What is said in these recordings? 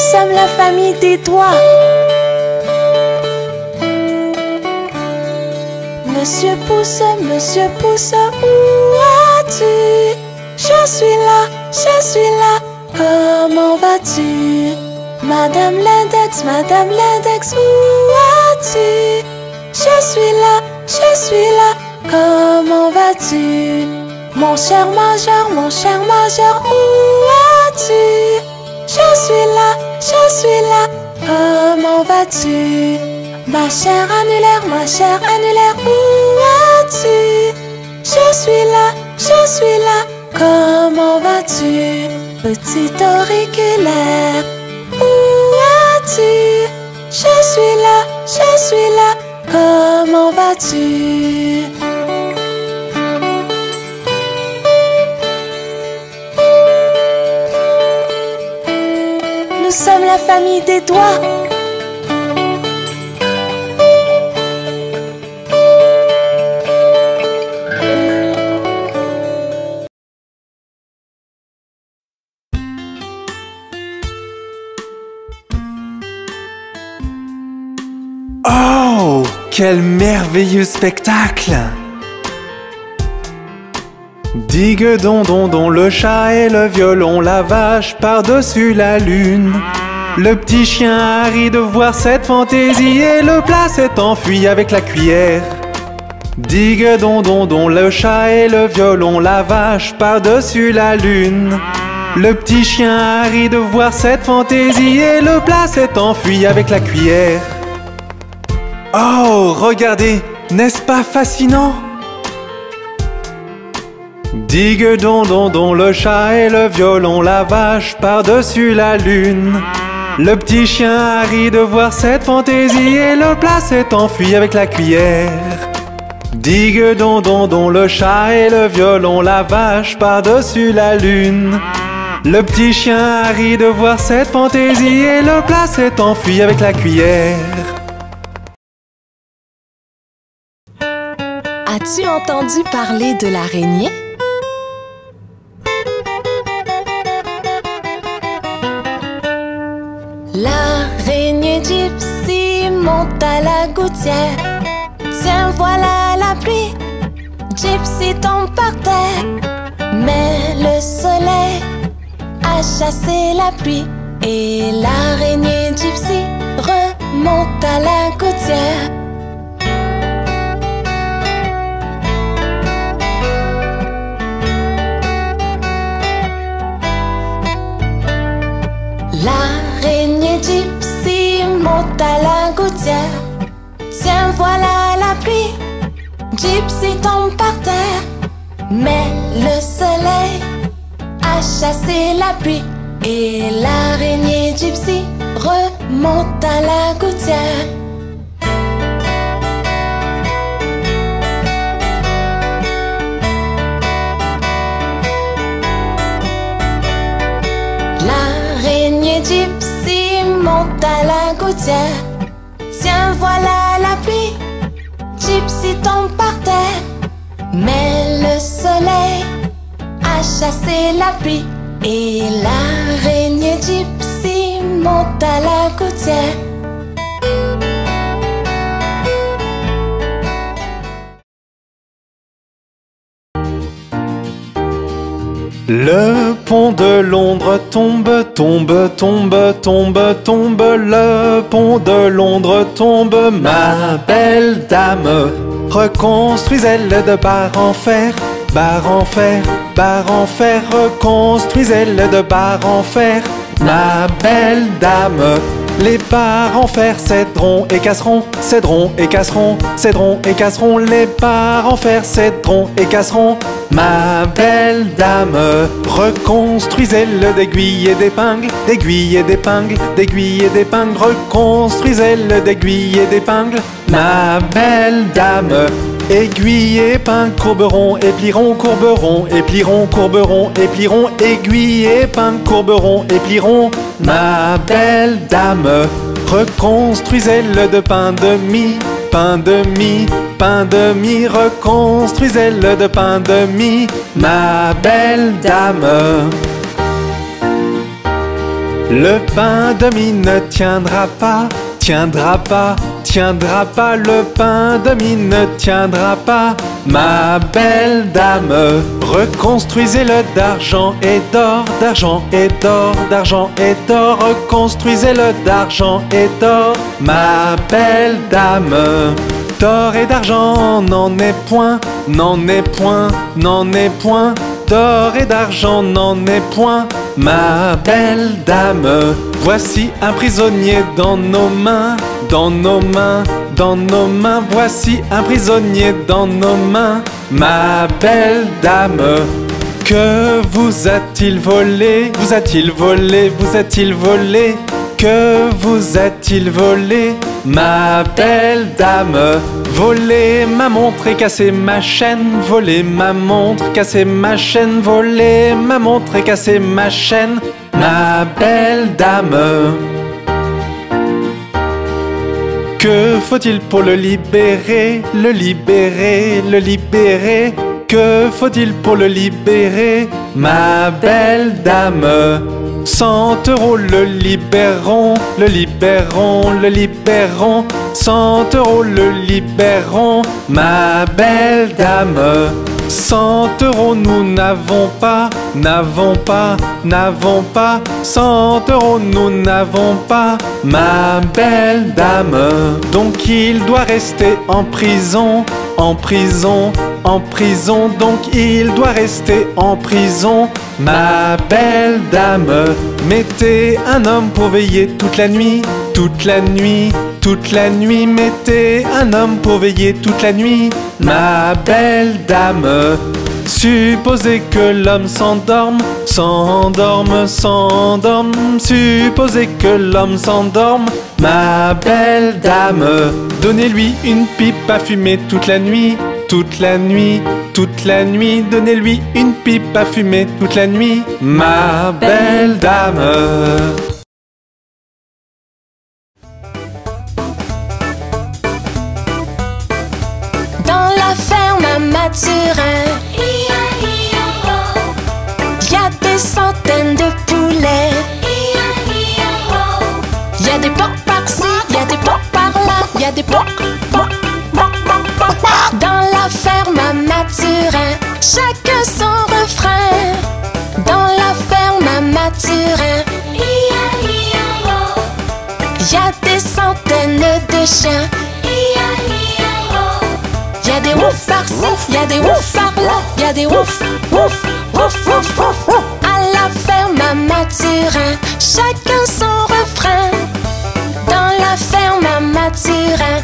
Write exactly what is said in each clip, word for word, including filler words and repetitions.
sommes la famille des doigts. Monsieur Pouce, Monsieur Pouce, où as-tu? Je suis là, je suis là, comment vas-tu? Madame l'index, Madame l'index, où as-tu? Je suis là, je suis là, comment vas-tu? Mon cher major, mon cher major, où as-tu? Je suis là, je suis là, comment vas-tu? Ma chère annulaire, ma chère annulaire, où as-tu? Je suis là, je suis là, comment vas-tu? Petit auriculaire, où as-tu? Je suis là, je suis là, comment vas-tu? Nous sommes la famille des doigts. Oh, quel merveilleux spectacle! Digue don don don, le chat et le violon, la vache par-dessus la lune. Le petit chien a ri de voir cette fantaisie et le plat s'est enfui avec la cuillère. Digue don don don, le chat et le violon, la vache par-dessus la lune. Le petit chien a ri de voir cette fantaisie et le plat s'est enfui avec la cuillère. Oh, regardez, n'est-ce pas fascinant? Digue don don don, le chat et le violon, la vache par-dessus la lune. Le petit chien a ri de voir cette fantaisie et le plat s'est enfui avec la cuillère. Digue don don don, le chat et le violon, la vache par-dessus la lune. Le petit chien a ri de voir cette fantaisie et le plat s'est enfui avec la cuillère. As-tu entendu parler de l'araignée? L'araignée Gypsy monte à la gouttière. Tiens, voilà la pluie. Gypsy tombe par terre. Mais le soleil a chassé la pluie et l'araignée Gypsy remonte à la gouttière. L'araignée Gypsy monte à la gouttière. Tiens, voilà la pluie. Gypsy tombe par terre. Mais le soleil a chassé la pluie et l'araignée Gypsy remonte à la gouttière. L'araignée Gypsy monte à la gouttière. Tiens, voilà la pluie. Gypsy tombe par terre. Mais le soleil a chassé la pluie et l'araignée Gypsy monte à la gouttière. Le pont de Londres tombe, tombe, tombe, tombe, tombe. Le pont de Londres tombe, ma belle dame. Reconstruisez-le de barre en fer, barre en fer, barre en fer. Reconstruisez-le de barre en fer, ma belle dame. Les barres en fer céderont et casseront, céderont et casseront, céderont et casseront. Les barres en fer céderont et casseront, ma belle dame. Reconstruisez-le d'aiguilles et d'épingles, d'aiguilles et d'épingles, d'aiguilles et d'épingles. Reconstruisez-le d'aiguilles et d'épingles, ma belle dame. Aiguilles et épingles courberont et plieront, courberont et plieront, courberont et plieront. Aiguilles et épingles courberont et plieront, ma belle dame. Reconstruisez-le de pain de mie, pain de mie, pain de mie. Reconstruisez-le de pain de mie, ma belle dame. Le pain de mie ne tiendra pas, tiendra pas, tiendra pas. Le pain de mie ne tiendra pas. Ma belle dame, reconstruisez-le d'argent et d'or, d'argent et d'or, d'argent et d'or. Reconstruisez-le d'argent et d'or. Ma belle dame, d'or et d'argent n'en est point, n'en est point, n'en est point. D'or et d'argent n'en est point, ma belle dame. Voici un prisonnier dans nos mains, dans nos mains, dans nos mains. Voici un prisonnier dans nos mains, ma belle dame. Que vous a-t-il volé? Vous a-t-il volé? Vous a-t-il volé? Que vous a-t-il volé, ma belle dame? Voler ma montre et casser ma chaîne, voler ma montre, casser ma chaîne, voler ma montre et casser ma chaîne, ma belle dame. Que faut-il pour le libérer, le libérer, le libérer? Que faut-il pour le libérer, ma belle dame? Cent euros le libérons, le libérons, le libérons. Cent euros le libérons, ma belle dame. Cent euros nous n'avons pas, n'avons pas, n'avons pas. Cent euros nous n'avons pas, ma belle dame. Donc il doit rester en prison, en prison, en prison. Donc il doit rester en prison, ma belle dame. Mettez un homme pour veiller toute la nuit, toute la nuit, toute la nuit. Mettez un homme pour veiller toute la nuit, ma belle dame. Supposez que l'homme s'endorme, s'endorme, s'endorme. Supposez que l'homme s'endorme, ma belle dame. Donnez-lui une pipe à fumer toute la nuit, toute la nuit, toute la nuit. Donnez-lui une pipe à fumer toute la nuit, ma belle dame. Dans la ferme à Mathurin, il y a des centaines de poulets. Il y a des porcs par-ci, il y a des porcs par-là, il y a des porcs, porcs, porcs, porcs, porcs. Dans la ferme à Mathurin, chacun son refrain. Dans la ferme à Mathurin, il y a des centaines de chiens. Il y a des ouf par-ci, il y a des ouf par-là, il y a des ouf, ouf, ouf, ouf, ouf. À la ferme à Mathurin, chacun son refrain. Dans la ferme à Mathurin,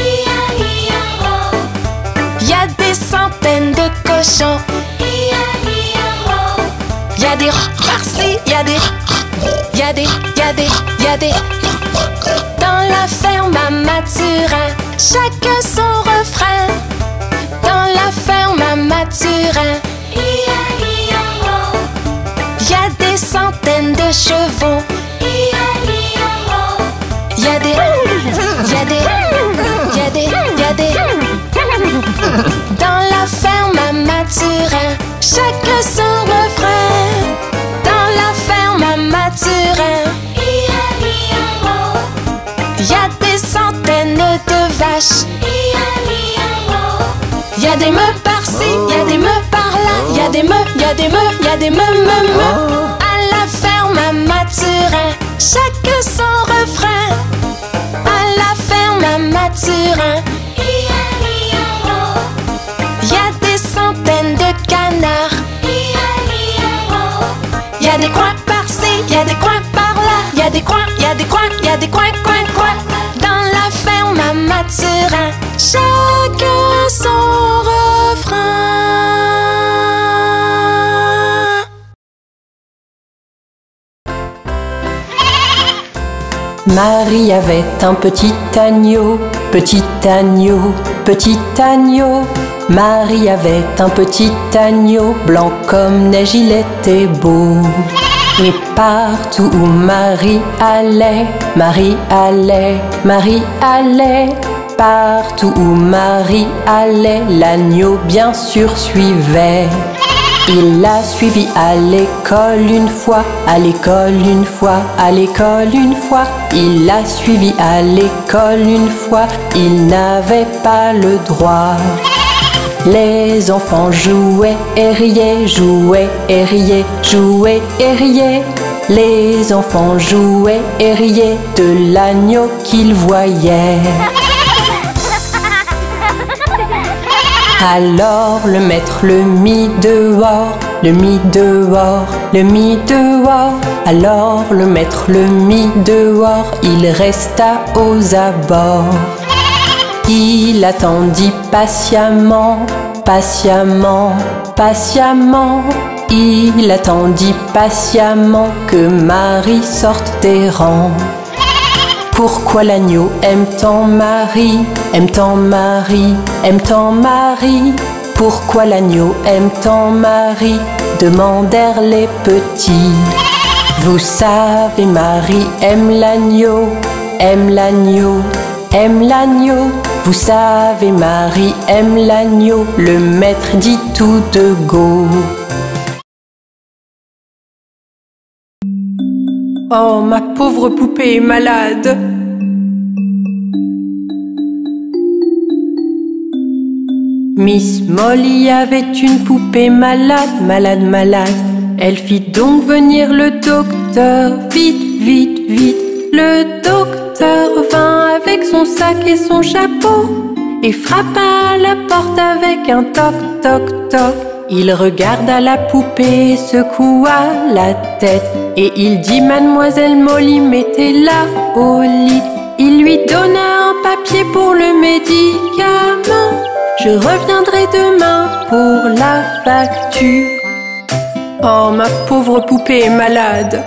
il y a des centaines de cochons. Il y a des par-ci, il y a des, il y a des, il y a des, il y a des. Dans la ferme à Mathurin, chacun son refrain. Dans la ferme à Mathurin, il y a des centaines de chevaux. Il y a des, il y a des, il y a des, il y a des. Dans la ferme à Mathurin, chacun son refrain. Dans la ferme à Mathurin, il y a des centaines de vaches. Il y a des meufs par-ci, il y a des meufs par-là, il y a des meufs, il y a des meufs, il y a des meufs, meufs, meufs. À la ferme à Mathurin, chacun son refrain. À la ferme à Mathurin, il y a des centaines de canards. Il y a des coins par-ci, il y a des coins par-là, il y a des coins, il y a des coins, il y a des coins, coins, coins. Dans la ferme à Mathurin, chacun son refrain. Marie avait un petit agneau, petit agneau, petit agneau. Marie avait un petit agneau, blanc comme neige, il était beau. Et partout où Marie allait, Marie allait, Marie allait. Partout où Marie allait, l'agneau bien sûr suivait. Il l'a suivi à l'école une fois, à l'école une fois, à l'école une fois. Il l'a suivi à l'école une fois, il n'avait pas le droit. Les enfants jouaient et riaient, jouaient et riaient, jouaient et riaient. Les enfants jouaient et riaient de l'agneau qu'ils voyaient. Alors le maître le mit dehors, le mit dehors, le mit dehors. Alors le maître le mit dehors, il resta aux abords. Il attendit patiemment, patiemment, patiemment. Il attendit patiemment que Marie sorte des rangs. Pourquoi l'agneau aime tant Marie, aime tant Marie, aime tant Marie? Pourquoi l'agneau aime tant Marie? Demandèrent les petits. Vous savez, Marie aime l'agneau, aime l'agneau, aime l'agneau. Vous savez, Marie aime l'agneau, le maître dit tout de go. Oh, ma pauvre poupée malade. Miss Molly avait une poupée malade, malade, malade. Elle fit donc venir le docteur, vite, vite, vite. Le docteur vint avec son sac et son chapeau et frappa à la porte avec un toc, toc, toc. Il regarda la poupée, secoua la tête et il dit: Mademoiselle Molly, mettez-la au lit. Il lui donna un papier pour le médicament. Je reviendrai demain pour la facture. Oh, ma pauvre poupée malade.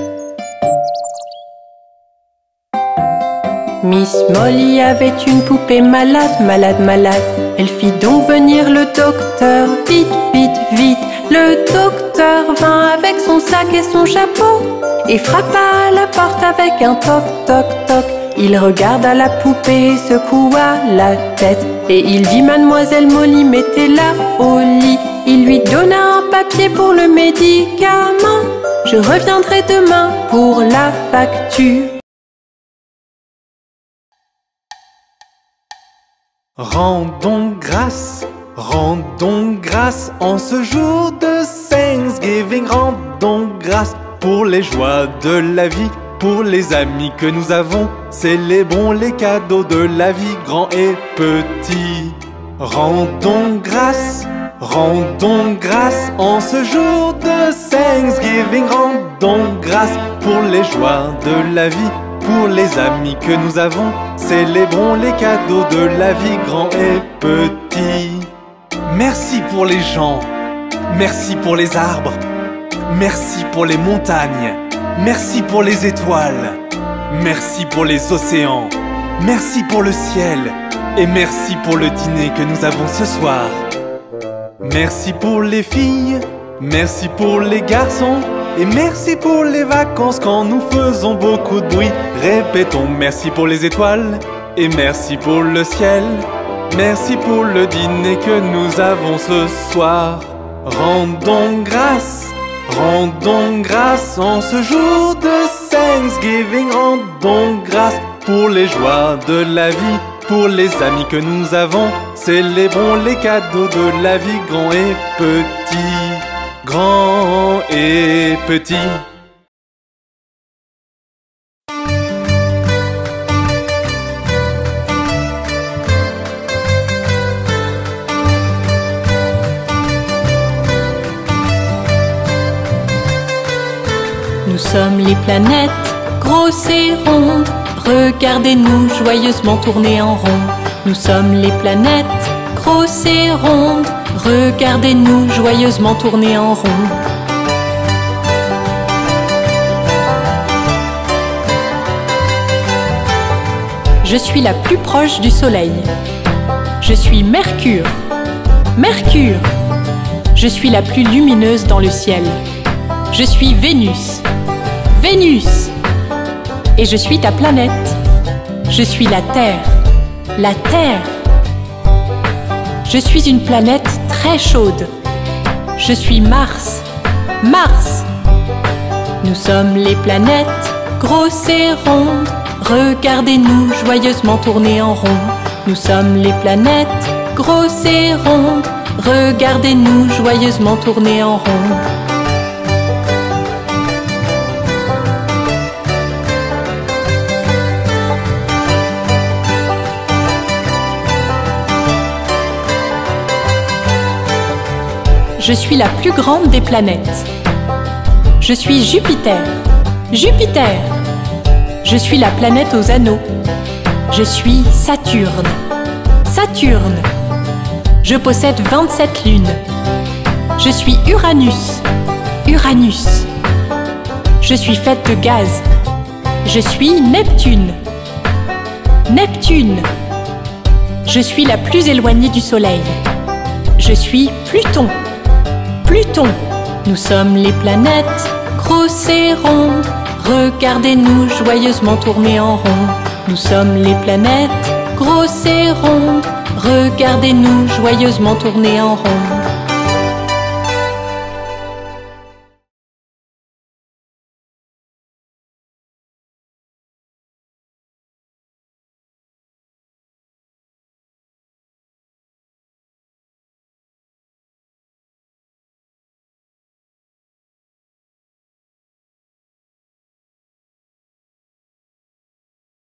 Miss Molly avait une poupée malade, malade, malade. Elle fit donc venir le docteur, vite, vite, vite. Le docteur vint avec son sac et son chapeau et frappa à la porte avec un toc, toc, toc. Il regarda la poupée, secoua la tête et il dit: Mademoiselle Molly, mettez-la au lit. Il lui donna un papier pour le médicament. Je reviendrai demain pour la facture. Rendons grâce, rendons grâce en ce jour de Thanksgiving. Rendons grâce pour les joies de la vie, pour les amis que nous avons. Célébrons les cadeaux de la vie, grands et petits. Rendons grâce, rendons grâce en ce jour de Thanksgiving. Rendons grâce pour les joies de la vie, pour les amis que nous avons. Célébrons les cadeaux de la vie, grands et petits. Merci pour les gens, merci pour les arbres, merci pour les montagnes, merci pour les étoiles, merci pour les océans, merci pour le ciel et merci pour le dîner que nous avons ce soir. Merci pour les filles, merci pour les garçons et merci pour les vacances quand nous faisons beaucoup de bruit. Répétons: merci pour les étoiles et merci pour le ciel. Merci pour le dîner que nous avons ce soir. Rendons grâce, rendons grâce en ce jour de Thanksgiving. Rendons grâce pour les joies de la vie, pour les amis que nous avons. Célébrons les cadeaux de la vie, grands et petits. Grands et petits. Nous sommes les planètes, grosses et rondes. Regardez-nous joyeusement tourner en rond. Nous sommes les planètes, grosses et rondes. Regardez-nous joyeusement tourner en rond. Je suis la plus proche du Soleil. Je suis Mercure. Mercure. Je suis la plus lumineuse dans le ciel. Je suis Vénus. Vénus. Et je suis ta planète. Je suis la Terre. La Terre. Je suis une planète très chaude. Je suis Mars, Mars. Nous sommes les planètes, grosses et rondes. Regardez-nous joyeusement tourner en rond. Nous sommes les planètes, grosses et rondes. Regardez-nous joyeusement tourner en rond. Je suis la plus grande des planètes. Je suis Jupiter, Jupiter. Je suis la planète aux anneaux. Je suis Saturne, Saturne. Je possède vingt-sept lunes. Je suis Uranus, Uranus. Je suis faite de gaz. Je suis Neptune, Neptune. Je suis la plus éloignée du Soleil. Je suis Pluton, Pluton. Nous sommes les planètes, grosses et rondes. Regardez-nous joyeusement tourner en rond. Nous sommes les planètes, grosses et rondes. Regardez-nous joyeusement tourner en rond.